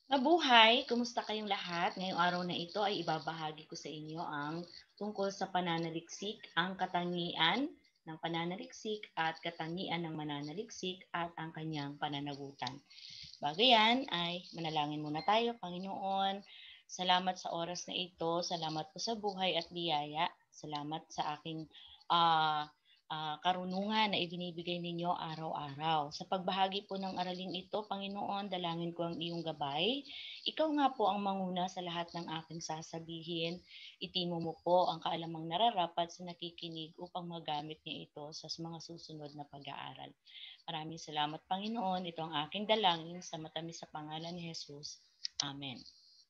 Mabuhay! Kumusta kayong lahat? Ngayong araw na ito ay ibabahagi ko sa inyo ang tungkol sa pananaliksik, ang katangian ng pananaliksik at katangian ng mananaliksik at ang kanyang pananagutan. Bago yan ay manalangin muna tayo. Panginoon, salamat sa oras na ito. Salamat po sa buhay at biyaya. Salamat sa aking ah karunungan na ibinibigay ninyo araw-araw. Sa pagbahagi po ng araling ito, Panginoon, dalangin ko ang iyong gabay. Ikaw nga po ang manguna sa lahat ng aking sasabihin. Itimo mo po ang kaalamang nararapat sa nakikinig upang magamit niya ito sa mga susunod na pag-aaral. Maraming salamat, Panginoon. Ito ang aking dalangin sa matamis sa pangalan ni Jesus. Amen.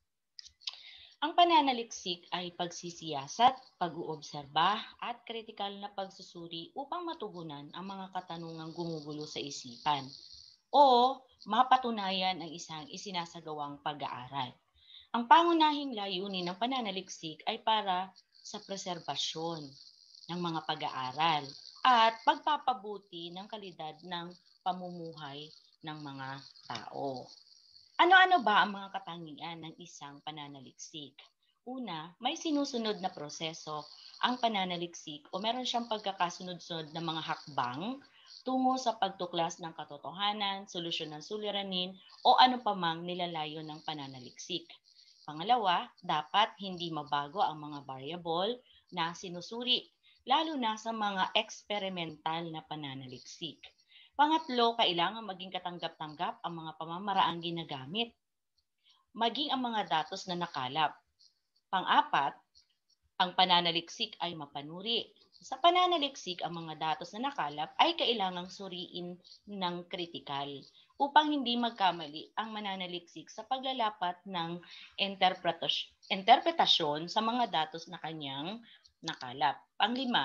Ang pananaliksik ay pagsisiyasat, pag-uobserba at kritikal na pagsusuri upang matugunan ang mga katanungang gumugulo sa isipan o mapatunayan ang isang isinasagawang pag-aaral. Ang pangunahing layunin ng pananaliksik ay para sa preserbasyon ng mga pag-aaral at pagpapabuti ng kalidad ng pamumuhay ng mga tao. Ano-ano ba ang mga katangian ng isang pananaliksik? Una, may sinusunod na proseso ang pananaliksik o meron siyang pagkakasunod-sunod na mga hakbang tungo sa pagtuklas ng katotohanan, solusyon ng suliranin o ano pa mang nilalayo ng pananaliksik. Pangalawa, dapat hindi mabago ang mga variable na sinusuri, lalo na sa mga experimental na pananaliksik. Pangatlo, kailangan maging katanggap-tanggap ang mga pamamaraang ginagamit, maging ang mga datos na nakalap. Pang-apat, ang pananaliksik ay mapanuri. Sa pananaliksik, ang mga datos na nakalap ay kailangang suriin ng kritikal upang hindi magkamali ang mananaliksik sa paglalapat ng interpretasyon sa mga datos na kanyang nakalap. Panglima,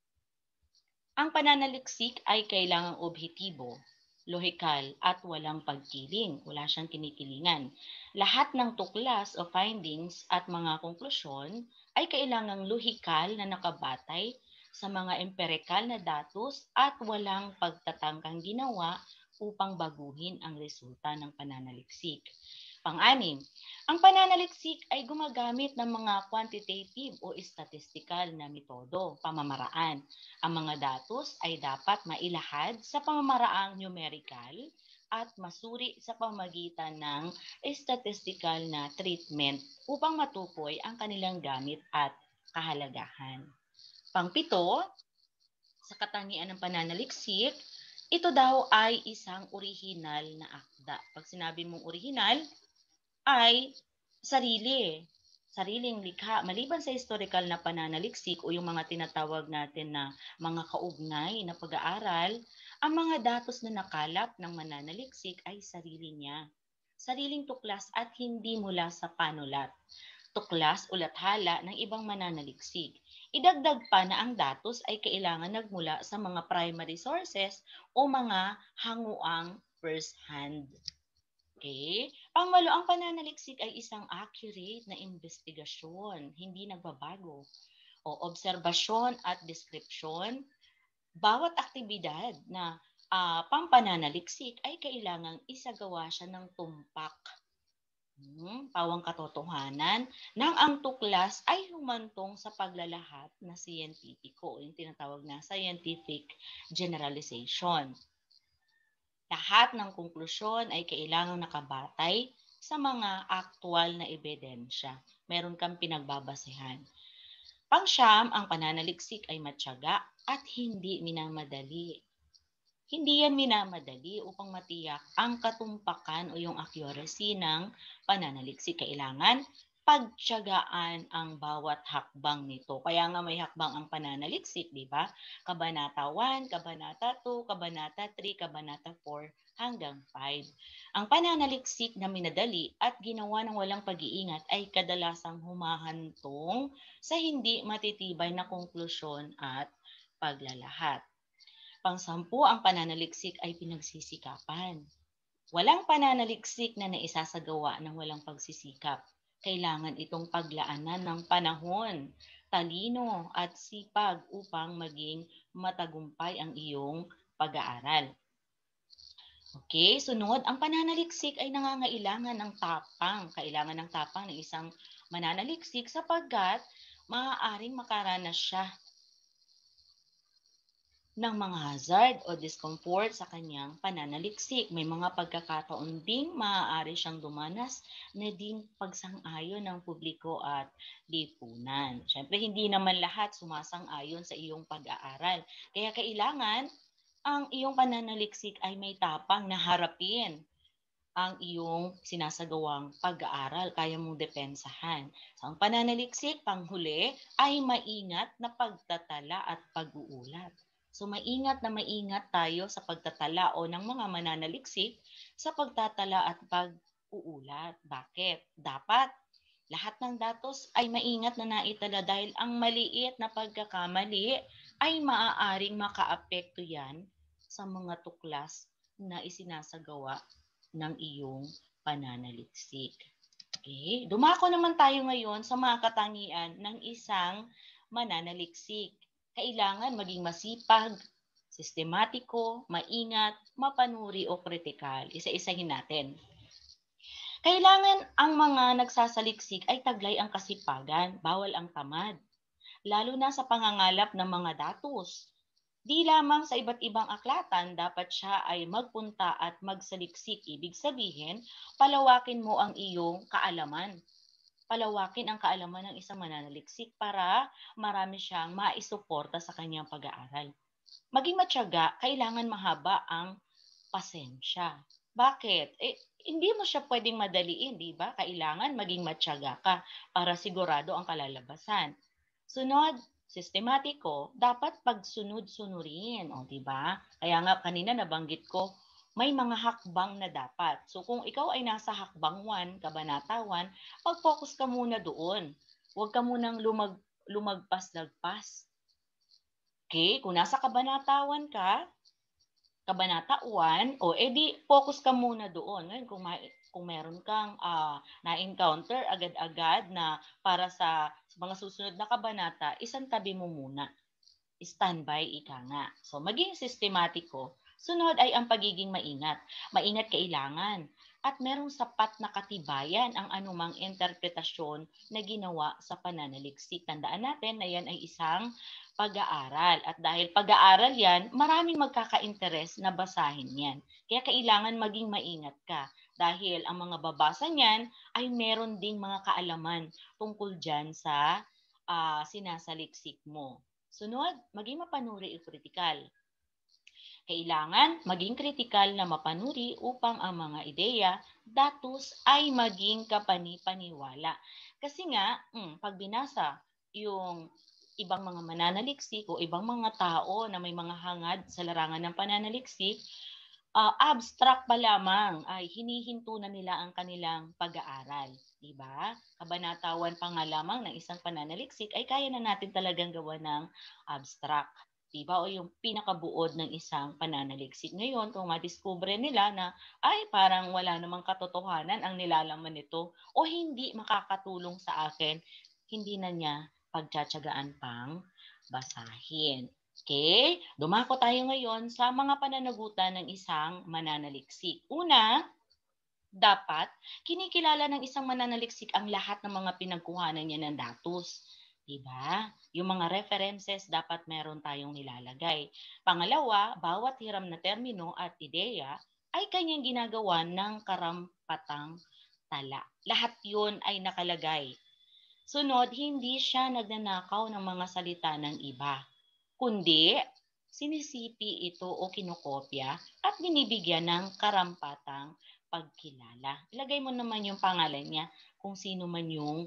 ang pananaliksik ay kailangang objektibo, lohikal at walang pagkiling. Wala siyang kinikilingan. Lahat ng tuklas o findings at mga konklusyon ay kailangang lohikal na nakabatay sa mga empirikal na datos at walang pagtatangkang ginawa upang baguhin ang resulta ng pananaliksik. Pang-anim, ang pananaliksik ay gumagamit ng mga quantitative o statistical na metodo, pamamaraan. Ang mga datos ay dapat mailahad sa pamamaraang numerical at masuri sa pamagitan ng statistical na treatment upang matukoy ang kanilang gamit at kahalagahan. Pangpito, sa katangian ng pananaliksik, ito daw ay isang orihinal na akda. Pag sinabi mong orihinal, ay sarili. Sariling likha. Maliban sa historical na pananaliksik o yung mga tinatawag natin na mga kaugnay na pag-aaral, ang mga datos na nakalap ng mananaliksik ay sarili niya. Sariling tuklas at hindi mula sa panulat. Tuklas o lathala ng ibang mananaliksik. Idagdag pa na ang datos ay kailangan nagmula sa mga primary sources o mga hanguang first hand. Okay? Pangwalo, ang pananaliksik ay isang accurate na investigasyon, hindi nagbabago. O obserbasyon at description, bawat aktibidad na pampananaliksik ay kailangang isagawa siya ng tumpak, pawang katotohanan, nang ang tuklas ay humantong sa paglalahad na siyentipiko, yung tinatawag na scientific generalization. Lahat ng konklusyon ay kailangang nakabatay sa mga aktwal na ebidensya. Meron kang pinagbabasehan. Pangsyam, ang pananaliksik ay matyaga at hindi minamadali. Hindi yan minamadali upang matiyak ang katumpakan o yung accuracy ng pananaliksik. Kailangan pagtiyagaan ang bawat hakbang nito. Kaya nga may hakbang ang pananaliksik, di ba? Kabanata 1, Kabanata 2, Kabanata 3, Kabanata 4, hanggang 5. Ang pananaliksik na minadali at ginawa ng walang pag-iingat ay kadalasang humahantong sa hindi matitibay na konklusyon at paglalahad. Pangsampu, ang pananaliksik ay pinagsisikapan. Walang pananaliksik na naisasagawa ng walang pagsisikap. Kailangan itong paglaanan ng panahon, talino at sipag upang maging matagumpay ang iyong pag-aaral. Okay, sunod, ang pananaliksik ay nangangailangan ng tapang. Kailangan ng tapang ng isang mananaliksik sapagkat maaaring makaranas siya ng mga hazard o discomfort sa kanyang pananaliksik. May mga pagkakataon ding maaari siyang dumanas na ding pagsang-ayon ng publiko at lipunan. Siyempre, hindi naman lahat sumasang-ayon sa iyong pag-aaral. Kaya kailangan ang iyong pananaliksik ay may tapang na harapin ang iyong sinasagawang pag-aaral, kaya mong depensahan. So, ang pananaliksik, panghuli, ay maingat na pagtatala at pag-uulat. So, maingat tayo sa pagtatala o ng mga mananaliksik sa pagtatala at pag-uulat. Bakit? Dapat lahat ng datos ay maingat na naitala dahil ang maliit na pagkakamali ay maaaring makaapekto yan sa mga tuklas na isinasagawa ng iyong pananaliksik. Okay? Dumako naman tayo ngayon sa mga katangian ng isang mananaliksik. Kailangan maging masipag, sistematiko, maingat, mapanuri o kritikal. Isa-isahin natin. Kailangan ang mga nagsasaliksik ay taglay ang kasipagan, bawal ang tamad, lalo na sa pangangalap ng mga datos. Di lamang sa iba't ibang aklatan, dapat siya ay magpunta at magsaliksik. Ibig sabihin, palawakin mo ang iyong kaalaman. Palawakin ang kaalaman ng isang mananaliksik para marami siyang maisuporta sa kanyang pag-aaral. Maging matyaga, kailangan mahaba ang pasensya. Bakit? Hindi mo siya pwedeng madaliin, di ba? Kailangan maging matyaga ka para sigurado ang kalalabasan. Sunod, sistematiko, dapat pagsunod-sunurin, o di ba? Kaya nga kanina nabanggit ko, may mga hakbang na dapat. So kung ikaw ay nasa hakbang 1, kabanata 1, pag-focus ka muna doon. Huwag ka munang lumagpas-lagpas. Okay? Kung nasa kabanata 1 ka, kabanata 1, o edi focus ka muna doon. Ngayon, kung meron kang na-encounter agad-agad na para sa mga susunod na kabanata, isang tabi mo muna. Standby, ika nga. So, maging sistematiko. Sunod ay ang pagiging maingat. Maingat kailangan. At merong sapat na katibayan ang anumang interpretasyon na ginawa sa pananaliksik. Tandaan natin na yan ay isang pag-aaral. At dahil pag-aaral yan, maraming magkaka-interes na basahin yan. Kaya kailangan maging maingat ka. Dahil ang mga babasa niyan ay meron ding mga kaalaman tungkol dyan sa sinasaliksik mo. Sunod, maging mapanuri o kritikal. Kailangan maging kritikal na mapanuri upang ang mga ideya, datos ay maging kapani-paniwala. Kasi nga, pag binasa yung ibang mga mananaliksik o ibang mga tao na may mga hangad sa larangan ng pananaliksik, abstract pa lamang ay hinihinto na nila ang kanilang pag-aaral. Diba? Kabanatawan pa nga lamang ng isang pananaliksik ay kaya na natin talagang gawa ng abstract. Diba? O yung pinakabuod ng isang pananaliksik. Ngayon, kung madiskubre nila na ay parang wala namang katotohanan ang nilalaman nito o hindi makakatulong sa akin, hindi na niya pagtsatsagaan pang basahin. Okay? Dumako tayo ngayon sa mga pananagutan ng isang mananaliksik. Una, dapat kinikilala ng isang mananaliksik ang lahat ng mga pinagkuhanan niya ng datos. Diba? Yung mga references dapat meron tayong nilalagay. Pangalawa, bawat hiram na termino at ideya ay kanyang ginagawa ng karampatang tala. Lahat yun ay nakalagay. Sunod, hindi siya nagnanakaw ng mga salita ng iba, kundi sinisipi ito o kinokopya at binibigyan ng karampatang pagkilala. Ilagay mo naman yung pangalan niya kung sino man yung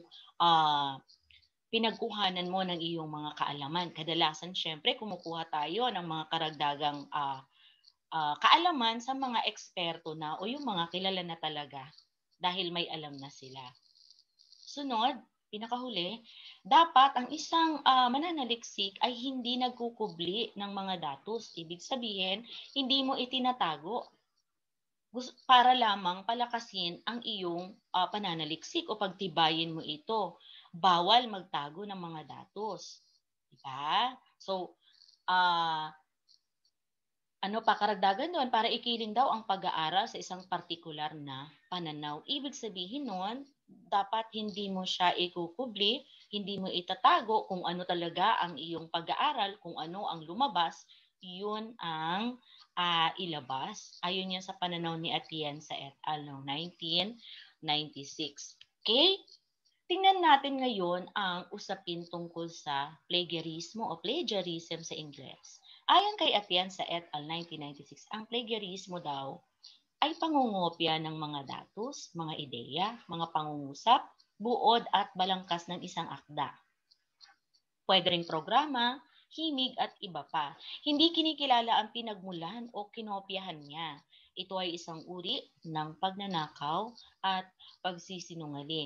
pinagkuhanan mo ng iyong mga kaalaman. Kadalasan, syempre, kumukuha tayo ng mga karagdagang kaalaman sa mga eksperto na o yung mga kilala na talaga dahil may alam na sila. Sunod, pinakahuli, dapat ang isang mananaliksik ay hindi nagkukubli ng mga datos. Ibig sabihin, hindi mo itinatago para lamang palakasin ang iyong pananaliksik o pagtibayin mo ito. Bawal magtago ng mga datos. Diba? So, Ano pa karagdagan do'n, para ikiling daw ang pag-aaral sa isang partikular na pananaw. Ibig sabihin nun, dapat hindi mo siya ikukubli, hindi mo itatago kung ano talaga ang iyong pag-aaral, kung ano ang lumabas, yun ang ilabas. Ayon yan sa pananaw ni Atienza et al. Noong 1996. Okay? Tingnan natin ngayon ang usapin tungkol sa plagiarismo o plagiarism sa Ingles. Ayon kay Atienza et al. 1996, ang plagiarismo daw ay pangungopya ng mga datos, mga ideya, mga pangungusap, buod at balangkas ng isang akda. Pwede ring programa, himig at iba pa. Hindi kinikilala ang pinagmulan o kinopyahan niya. Ito ay isang uri ng pagnanakaw at pagsisinungaling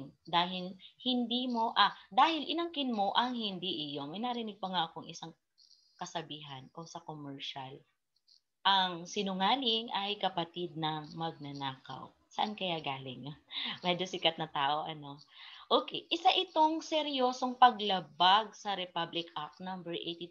dahil inangkin mo ang hindi iyo. May narinig pa nga akong isang kasabihan o sa commercial. Ang sinungaling ay kapatid ng magnanakaw. Saan kaya galing? Medyo sikat na tao, ano? Okay, isa itong seryosong paglabag sa Republic Act number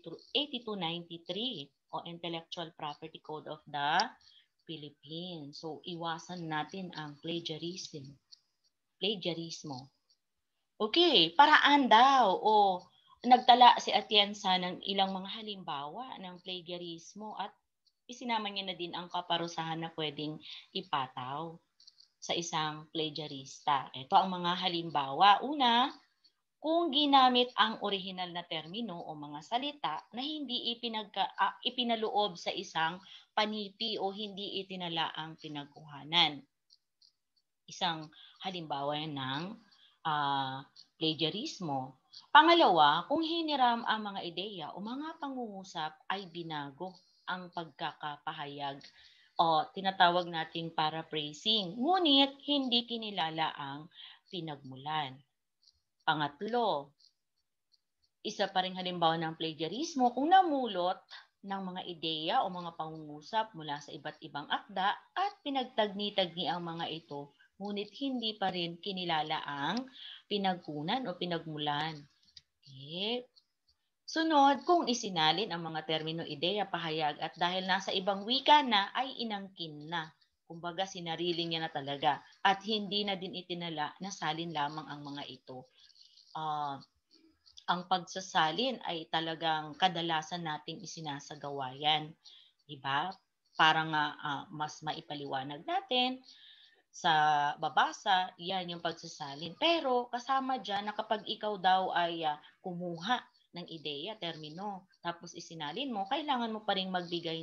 8293 o Intellectual Property Code of the Philippines. So, iwasan natin ang plagiarismo. Okay, paraan daw o nagtala si Atienza ng ilang mga halimbawa ng plagiarismo at isinama niya na din ang kaparusahan na pwedeng ipataw sa isang plagiarista. Ito ang mga halimbawa. Una, kung ginamit ang orihinal na termino o mga salita na hindi ipinaloob sa isang panipi o hindi itinala ang pinagkuhanan. Isang halimbawa ng plagiarismo. Pangalawa, kung hiniram ang mga ideya o mga pangungusap ay binago ang pagkakapahayag o tinatawag nating paraphrasing, ngunit hindi kinilala ang pinagmulan. Pangatlo, isa pa ring halimbawa ng plagiarismo kung namulot ng mga ideya o mga pangungusap mula sa iba't ibang akda at pinagtagni-tagni ang mga ito, ngunit hindi pa rin kinilala ang pinagkunan o pinagmulan. Okay. Sunod, kung isinalin ang mga termino, ideya, pahayag at dahil nasa ibang wika na ay inangkin na. Kumbaga sinarili niya na talaga at hindi na din itinala na salin lamang ang mga ito. Ang pagsasalin ay talagang kadalasan nating isinasagawa yan. Diba? Para nga mas maipaliwanag natin sa babasa, yan yung pagsasalin. Pero kasama dyan na kapag ikaw daw ay kumuha ng ideya, termino, tapos isinalin mo, kailangan mo pa rin magbigay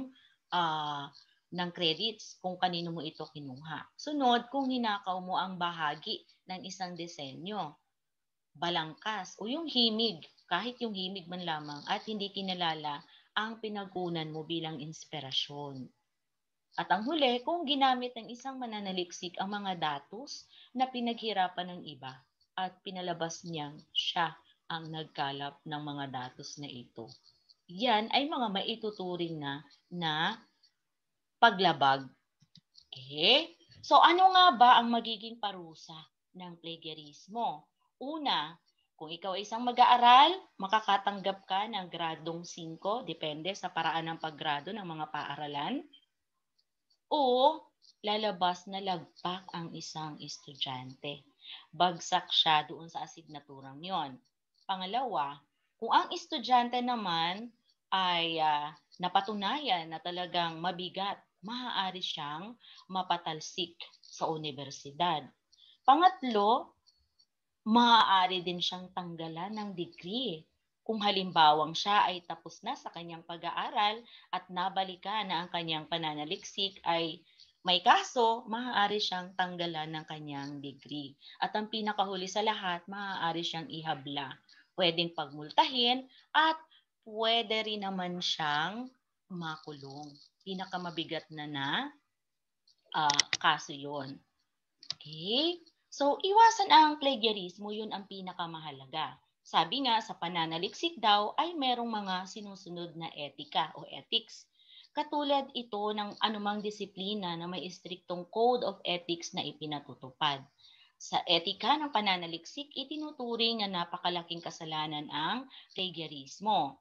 ng credits kung kanino mo ito kinuha. Sunod, kung ninakaw mo ang bahagi ng isang disenyo, balangkas o yung himig, kahit yung himig man lamang at hindi kinalala ang pinagkunan mo bilang inspirasyon. At ang huli, kung ginamit ng isang mananaliksik ang mga datos na pinaghirapan ng iba at pinalabas niyang siya ang nagkalap ng mga datos na ito. Yan ay mga maituturing na paglabag. Okay? So ano nga ba ang magiging parusa ng plagiarismo? Una, kung ikaw ay isang mag-aaral, makakatanggap ka ng gradong 5, depende sa paraan ng paggrado ng mga paaralan. O lalabas na lagpak ang isang estudyante. Bagsak siya doon sa asignaturang yon. Pangalawa, kung ang estudyante naman ay napatunayan na talagang mabigat, maaari siyang mapatalsik sa universidad. Pangatlo, maaari din siyang tanggalan ng degree. Kung halimbawang siya ay tapos na sa kanyang pag-aaral at nabalikan na ang kanyang pananaliksik ay may kaso, maaari siyang tanggalan ng kanyang degree. At ang pinakahuli sa lahat, maaari siyang ihabla. Pwedeng pagmultahin at pwede rin naman siyang makulong. Pinakamabigat na kaso yon. Okay? So, iwasan ang plagiarismo, yun ang pinakamahalaga. Sabi nga, sa pananaliksik daw ay merong mga sinusunod na etika o ethics. Katulad ito ng anumang disiplina na may istriktong code of ethics na ipinatutupad. Sa etika ng pananaliksik, itinuturing na napakalaking kasalanan ang plagiarismo.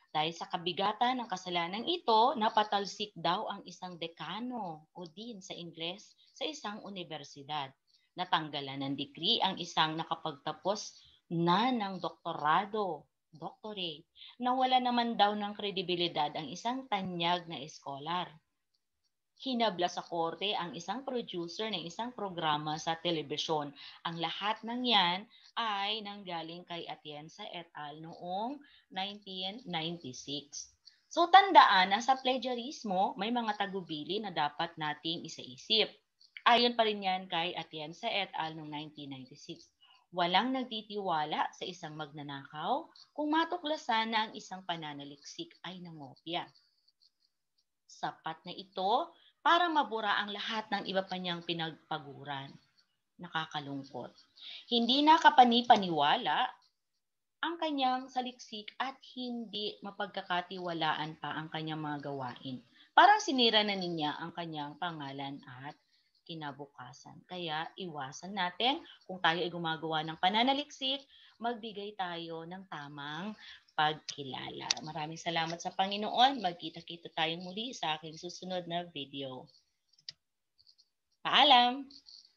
Dahil sa kabigatan ng kasalanang ito, napatalsik daw ang isang dekano o dean sa Ingles sa isang universidad. Natanggalan ng degree ang isang nakapagtapos na ng doktorado, doctorate, na wala naman daw ng kredibilidad ang isang tanyag na eskolar. Hinabla sa korte ang isang producer ng isang programa sa telebisyon. Ang lahat ng yan ay nanggaling kay Atienza et al. Noong 1996. So tandaan na sa plagiarismo, may mga tagubili na dapat nating isaisip. Ayon pa rin yan kay Atienza et al. Noong 1996. Walang nagtitiwala sa isang magnanakaw kung matuklasan na ang isang pananaliksik ay nangopya. Sapat na ito para mabura ang lahat ng iba pa niyang pinagpaguran. Nakakalungkot. Hindi nakapanipaniwala ang kanyang saliksik at hindi mapagkakatiwalaan pa ang kanyang mga gawain. Parang sinira na niya ang kanyang pangalan at kinabukasan. Kaya iwasan natin kung tayo ay gumagawa ng pananaliksik, magbigay tayo ng tamang pagkilala. Maraming salamat sa Panginoon. Magkita-kita tayong muli sa aking susunod na video. Paalam!